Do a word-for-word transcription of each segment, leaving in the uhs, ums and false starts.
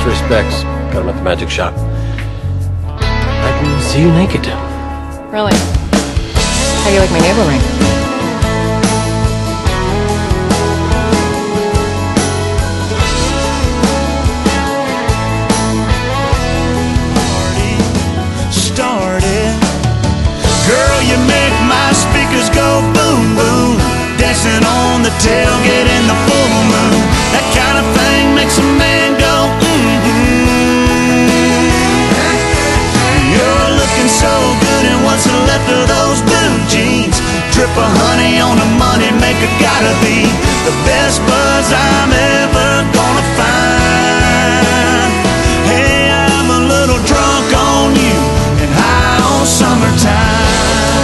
for respects. Got him at the magic shop. I can see you naked. Really? How do you like my navel ring? Started. Girl, you make my speakers go boom boom. Dancing on the tailgate in the full moon. That kind of thing makes a man go mm-hmm. You're looking so good in what's left of those blue jeans. Drip of honey on the money maker, gotta be the best buzz I'm ever gonna find. Hey, I'm a little drunk on you and high on summertime.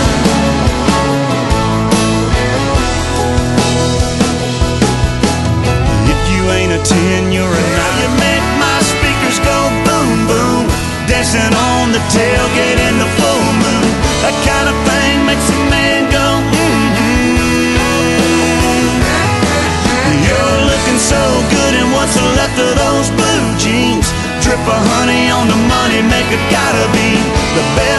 Ten, you're a nine. You make my speakers go boom boom. Dancing on the tailgate in the full moon. That kind of thing makes a man go mm-hmm. You're looking so good in what's left of those blue jeans. Drip of honey on the money maker, gotta be the best